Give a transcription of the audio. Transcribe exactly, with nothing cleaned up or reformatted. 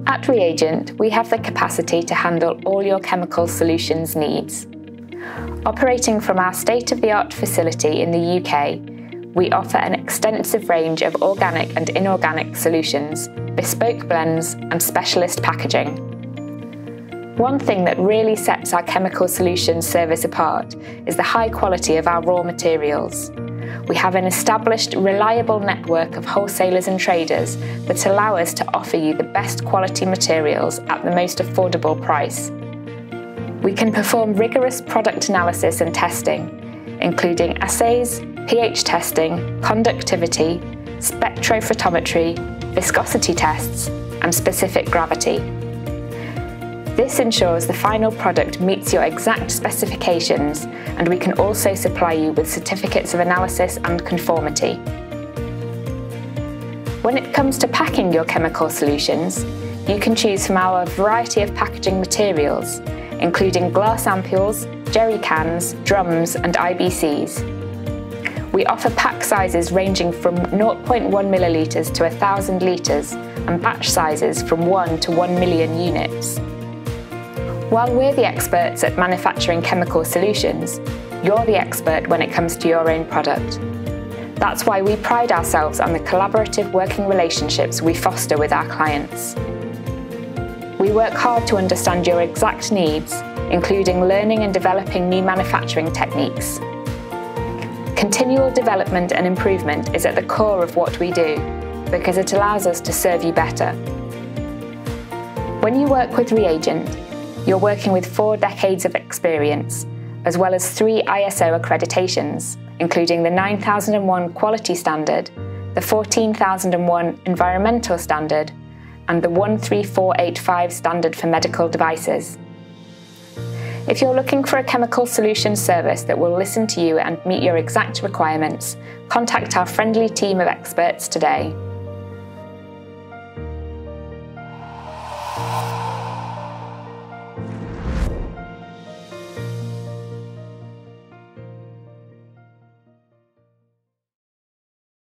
At ReAgent, we have the capacity to handle all your chemical solutions needs. Operating from our state-of-the-art facility in the U K, we offer an extensive range of organic and inorganic solutions, bespoke blends, and specialist packaging. One thing that really sets our chemical solutions service apart is the high quality of our raw materials. We have an established, reliable network of wholesalers and traders that allow us to offer you the best quality materials at the most affordable price. We can perform rigorous product analysis and testing, including assays, pH testing, conductivity, spectrophotometry, viscosity tests, and specific gravity. This ensures the final product meets your exact specifications, and we can also supply you with certificates of analysis and conformity. When it comes to packing your chemical solutions, you can choose from our variety of packaging materials, including glass ampoules, jerry cans, drums, and I B Cs. We offer pack sizes ranging from zero point one millilitres to one thousand litres, and batch sizes from one to one million units. While we're the experts at manufacturing chemical solutions, you're the expert when it comes to your own product. That's why we pride ourselves on the collaborative working relationships we foster with our clients. We work hard to understand your exact needs, including learning and developing new manufacturing techniques. Continual development and improvement is at the core of what we do, because it allows us to serve you better. When you work with ReAgent, you're working with four decades of experience, as well as three I S O accreditations, including the nine thousand one Quality Standard, the fourteen thousand one Environmental Standard, and the one three four eight five Standard for Medical Devices. If you're looking for a chemical solution service that will listen to you and meet your exact requirements, contact our friendly team of experts today.